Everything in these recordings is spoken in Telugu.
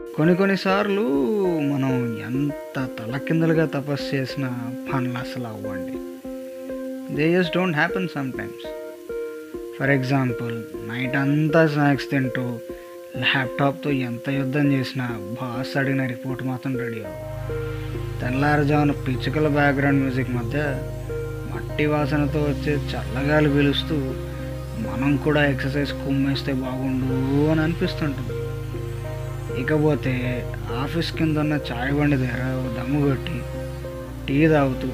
కొన్నిసార్లు మనం ఎంత తలకిందులుగా తపస్సు చేసినా పనులు అసలు అవ్వండి. They just don't happen sometimes. For example, night అంతా స్నాక్స్ తింటూ ల్యాప్టాప్తో ఎంత యుద్ధం చేసినా బాస్ అడిగిన రిపోర్ట్ మాత్రం రెడీ అవ్వదు. తెల్లారుజామున పిచ్చుకల బ్యాక్గ్రౌండ్ మ్యూజిక్ మధ్య మట్టి వాసనతో వచ్చే చల్లగాలి పీలుస్తూ మనం కూడా ఎక్సర్సైజ్ కుమ్మేస్తే బాగుండు అని అనిపిస్తుంటుంది. ఇకపోతే ఆఫీస్ కింద ఉన్న చాయ్ బండి దగ్గర దమ్ము కొట్టి టీ తాగుతూ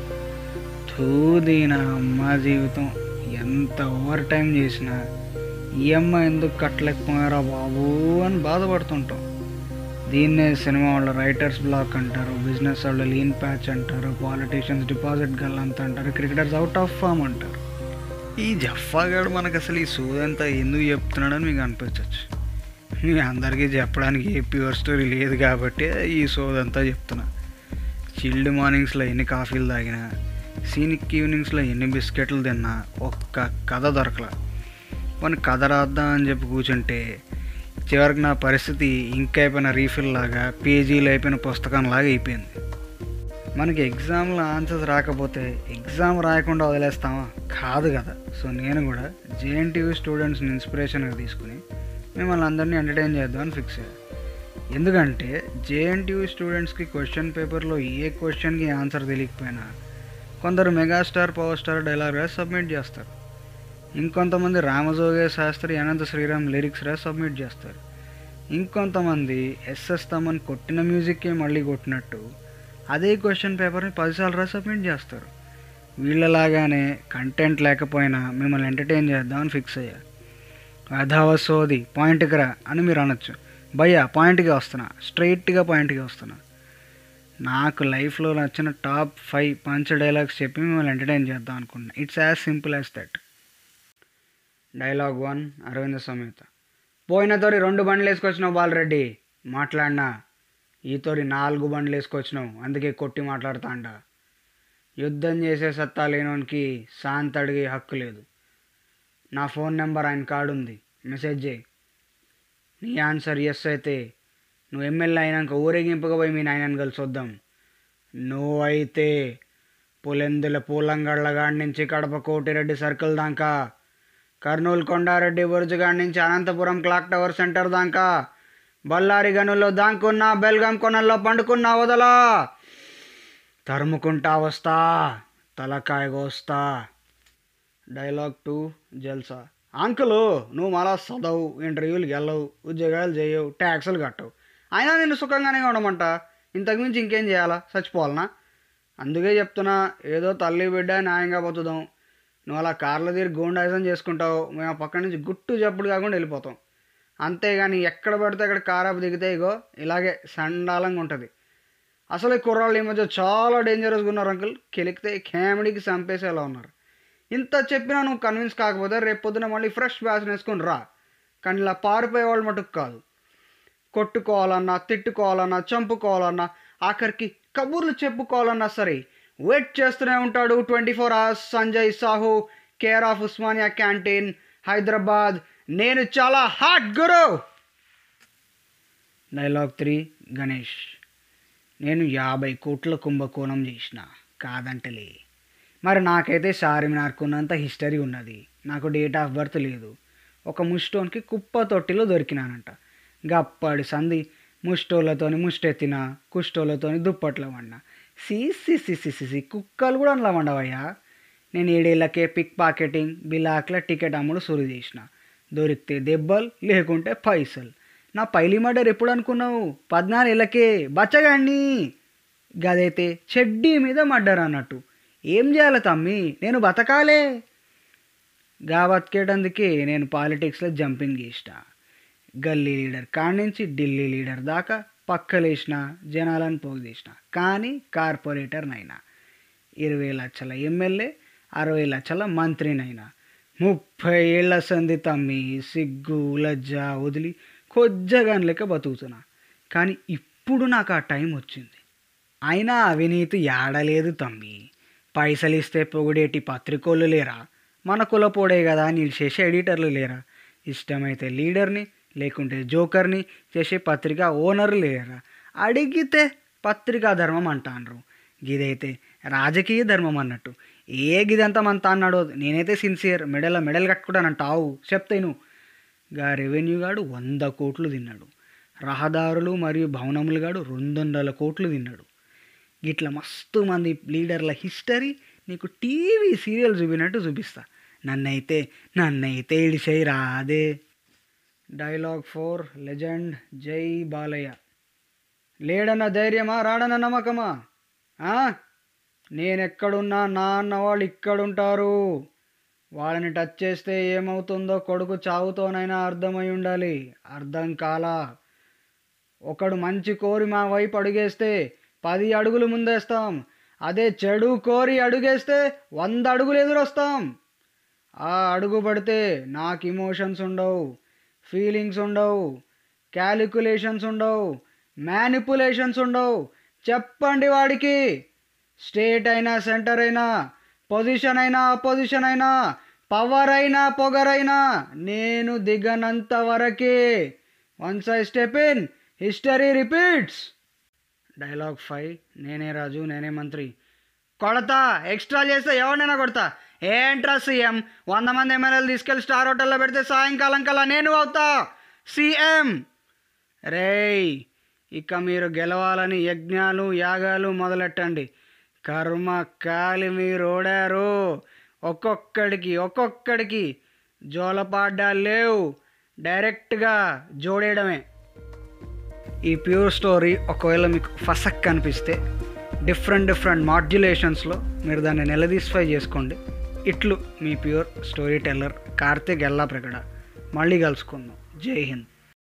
దీని అమ్మ జీవితం ఎంత ఓవర్ టైం చేసినా ఈఎంఐ ఎందుకు కట్టలేకపోయారా బాబు అని బాధపడుతుంటాం. దీన్నే సినిమా వాళ్ళ రైటర్స్ బ్లాక్ అంటారు, బిజినెస్ వాళ్ళు లీన్ ప్యాచ్ అంటారు, పాలిటీషియన్స్ డిపాజిట్ గల్లంత అంటారు, క్రికెటర్స్ అవుట్ ఆఫ్ ఫామ్ అంటారు. ఈ జఫాగాడు మనకు అసలు ఈ సోదంతా ఎందుకు చెప్తున్నాడని మీకు అనిపించవచ్చు. మీ అందరికీ చెప్పడానికి ఏ ప్యూర్ స్టోరీ లేదు కాబట్టి ఈ సోదంతా చెప్తున్నా. చిల్డ్ మార్నింగ్స్లో ఎన్ని కాఫీలు తాగినా, సీనిక్ ఈవినింగ్స్లో ఎన్ని బిస్కెట్లు తిన్నా ఒక్క కథ దొరకలా. మన కథ రాద్దాం అని చెప్పి కూర్చుంటే చివరికి నా పరిస్థితి ఇంకా అయిపోయిన రీఫిల్ లాగా, పేజీలు అయిపోయిన పుస్తకంలాగా అయిపోయింది. మనకి ఎగ్జామ్లో ఆన్సర్స్ రాకపోతే ఎగ్జామ్ రాయకుండా వదిలేస్తామా? కాదు కదా. సో నేను కూడా జేఎన్టీయూ స్టూడెంట్స్ని ఇన్స్పిరేషన్గా తీసుకుని మిమ్మల్ని అందరినీ ఎంటర్టైన్ చేద్దామని ఫిక్స్ అయ్యాను. ఎందుకంటే జేఎన్టీయూ స్టూడెంట్స్కి క్వశ్చన్ పేపర్లో ఏ క్వశ్చన్కి ఆన్సర్ తెలియకపోయినా కొందరు మెగాస్టార్, పవర్ స్టార్ డైలాగ్ రాసి సబ్మిట్ చేస్తారు. ఇంకొంతమంది రామజోగే శాస్త్రి, అనంత శ్రీరామ్ లిరిక్స్ రాసి సబ్మిట్ చేస్తారు. ఇంకొంతమంది ఎస్ఎస్ తమన్ కొట్టిన మ్యూజిక్కే మళ్ళీ కొట్టినట్టు అదే క్వశ్చన్ పేపర్ని 10 సార్లు రాసి సబ్మిట్ చేస్తారు. వీళ్ళలాగానే కంటెంట్ లేకపోయినా మిమ్మల్ని ఎంటర్టైన్ చేద్దామని ఫిక్స్ అయ్యా. అధావసోది పాయింట్కి రా అని మీరు అనొచ్చు. భయ్యా పాయింట్కి వస్తున్నా, స్ట్రైట్గా పాయింట్కి వస్తున్నా. నాకు లైఫ్లో నచ్చిన టాప్ 5 పంచ్ డైలాగ్స్ చెప్పి మిమ్మల్ని ఎంటర్టైన్ చేద్దాం అనుకుంటున్నా. It's as simple as that. Dialogue 1, Aravinda Sametha. పోయిన తోరి 2 బండ్లు వేసుకొచ్చినావు బాలరెడ్డి, మాట్లాడినా. ఈ తోరి 4 బండ్లు వేసుకొచ్చినావు, అందుకే కొట్టి మాట్లాడుతాండా. యుద్ధం చేసే సత్తా లేనోనికి శాంతి అడిగే హక్కు లేదు. నా ఫోన్ నెంబర్ ఆయన కాడుంది, మెసేజ్ చేయి. నీ ఆన్సర్ ఎస్ అయితే నువ్వు ఎమ్మెల్యే అయినాక ఊరేగింపుగా పోయి మీ నాయనని కలిసి వద్దాం. నువ్వైతే పులెందుల పూలంగళ్ళగాడి నుంచి కడప కోటిరెడ్డి సర్కిల్ దాకా, కర్నూలు కొండారెడ్డి బుర్జుగాడి నుంచి అనంతపురం క్లాక్ టవర్ సెంటర్ దాకా, బళ్ళారి గనుల్లో దాంకున్నా, బెల్గాం కొనల్లో పండుకున్నా వదలా. తరుముకుంటా వస్తా, తలకాయ కోస్తా. డైలాగ్ 2, జల్సా. అంకులు నువ్వు మళ్ళా చదవు, ఇంటర్వ్యూలు వెళ్ళవు, ఉద్యోగాలు చేయవు, ట్యాక్సులు కట్టవు, అయినా నేను సుఖంగానే ఉండమంట. ఇంతకుమించి ఇంకేం చేయాలా? చచ్చిపోవాలనా? అందుకే చెప్తున్నా, ఏదో తల్లి బిడ్డ న్యాయంగా బతుకుదాం. నువ్వు అలా కార్లో తిరిగి గూండాయిజం చేసుకుంటావు, మేము ఆ పక్క నుంచి గుట్టు చప్పుడు కాకుండా వెళ్ళిపోతాం. అంతేగాని ఎక్కడ పడితే అక్కడ కారాపు దిగితే ఇగో ఇలాగే సండాలంగా ఉంటుంది. అసలు ఈ కుర్రాళ్ళు ఈ మధ్య చాలా డేంజరస్గా ఉన్నారు అంకుల్. కెలికితే కామెడీకి చంపేసేలా ఉన్నారు. ఇంత చెప్పినా నువ్వు కన్విన్స్ కాకపోతే రేపు పొద్దున మళ్ళీ ఫ్రెష్ బ్యాచ్ వేసుకొని రా. కానీ ఇలా పారిపోయే వాళ్ళు మటుకు కాదు. కొట్టుకోవాలన్నా, తిట్టుకోవాలన్నా, చంపుకోవాలన్నా, ఆఖరికి కబుర్లు చెప్పుకోవాలన్నా సరే వెయిట్ చేస్తూనే ఉంటాడు 24 hours. Sanjay Sahu, care of Osmania canteen, Hyderabad. నేను చాలా హాట్ గురు. డైలాగ్ 3, గణేష్. నేను 50 కోట్ల కుంభకోణం చేసిన, కాదంటలే. మరి నాకైతే చార్మినార్కు ఉన్నంత హిస్టరీ ఉన్నది. నాకు డేట్ ఆఫ్ బర్త్ లేదు. ఒక ముస్టోన్కి కుప్ప తొట్టిలో దొరికినానంట. గప్పడి సంధి ముష్టోళ్ళతోని ముష్టెత్తిన, కుష్టోళ్ళతోని దుప్పట్లో వండా. సి కుక్కలు కూడా అందులో వండవయ్యా. నేను 7 ఏళ్ళకే పిక్ పాకెటింగ్, బిలాక్ల టికెట్ అమ్ముడు సురు చేసిన. దొరికితే దెబ్బలు, లేకుంటే పైసలు. నా పైలి మర్డర్ ఎప్పుడు అనుకున్నావు? 14 ఏళ్ళకే బచ్చగాన్ని. గదైతే చెడ్డీ మీద మర్డర్ అన్నట్టు. ఏం చేయాలి తమ్మి, నేను బతకాలే. బతికేటందుకే నేను పాలిటిక్స్లో జంపింగ్ చేసిన. గల్లీ లీడర్ కాడి నుంచి ఢిల్లీ లీడర్ దాకా పక్కలేసిన, జనాలను పోగు చేసిన. కానీ కార్పొరేటర్నైనా, 20 లక్షల ఎమ్మెల్యే, 60 లక్షల మంత్రినైనా. 30 ఏళ్ల సంధి తమ్మి, సిగ్గు లజ్జ వదిలి కొజ్జగాని లెక్క బతుకుతున్నా. కానీ ఇప్పుడు నాకు ఆ టైం వచ్చింది. అయినా అవినీతి ఏడలేదు తమ్మి. పైసలు ఇస్తే పొగిడేటి పత్రికోళ్ళు లేరా? మన కులపోడే కదా అని చేసే ఎడిటర్లు లేరా? ఇష్టమైతే లీడర్ని, లేకుంటే జోకర్ని చేసే పత్రిక ఓనర్ లేరా? అడిగితే పత్రికా ధర్మం అంటాన్రు. గిదైతే రాజకీయ ధర్మం అన్నట్టు. గిదంతా మనతా అన్నాడు. నేనైతే సిన్సియర్ మెడల్ కట్టుకుంటానంటావు చెప్తాను. గా రెవెన్యూ గాడు 100 కోట్లు తిన్నాడు. రహదారులు మరియు భవనములు గాడు 200 కోట్లు తిన్నాడు. గిట్లా మస్తు మంది లీడర్ల హిస్టరీ నీకు టీవీ సీరియల్ చూపినట్టు చూపిస్తా. నన్నైతే ఇడిసేయి రాదే. డైలాగ్ 4 లెజెండ్ జై బాలయ్య. లేడన్న ధైర్యమా, రాడన్న నమ్మకమా? నేనెక్కడున్నా నా అన్న వాళ్ళు ఇక్కడుంటారు. వాళ్ళని టచ్ చేస్తే ఏమవుతుందో కొడుకు చావుతోనైనా అర్థమై ఉండాలి. అర్థం కాలా? ఒకడు మంచి కోరి మా వైపు అడుగేస్తే 10 అడుగులు ముందేస్తాం. అదే చెడు కోరి అడుగేస్తే 100 అడుగులు ఎదురొస్తాం. ఆ అడుగు పడితే నాకు ఇమోషన్స్ ఉండవు, ఫీలింగ్స్ ఉండవు, క్యాలిక్యులేషన్స్ ఉండవు, మ్యానిపులేషన్స్ ఉండవు. చెప్పండి వాడికి. స్టేట్ అయినా, సెంటర్ అయినా, పొజిషన్ అయినా, అపోజిషన్ అయినా, పవర్ అయినా, పొగరైనా నేను దిగనంత వరకే. Once I step in, history repeats. Dialogue 5 Nene రాజు నేనే మంత్రి. కొడతా, ఎక్స్ట్రా చేస్తే ఎవరినైనా కొడతా. ఏంట్రా సీఎం, 100 మంది ఎమ్మెల్యేలు తీసుకెళ్ళి స్టార్ హోటల్లో పెడితే సాయంకాలం కల్లా నేను అవుతా సీఎం. రేయ్, ఇక మీరు గెలవాలని యజ్ఞాలు యాగాలు మొదలెట్టండి. కర్మ కాలి మీరు ఓడారు. ఒక్కొక్కడికి జోలపాడ్డాలు లేవు, డైరెక్ట్గా జోడేయడమే. ఈ ప్యూర్ స్టోరీ ఒకవేళ మీకు ఫసక్ అనిపిస్తే డిఫరెంట్ మాడ్యులేషన్స్లో మీరు దాన్ని నిలదీసిఫై చేసుకోండి. ఇట్లు మీ pure storyteller Karthik Ellapragada. మళ్ళీ కలుసుకుందాం. జై హింద్.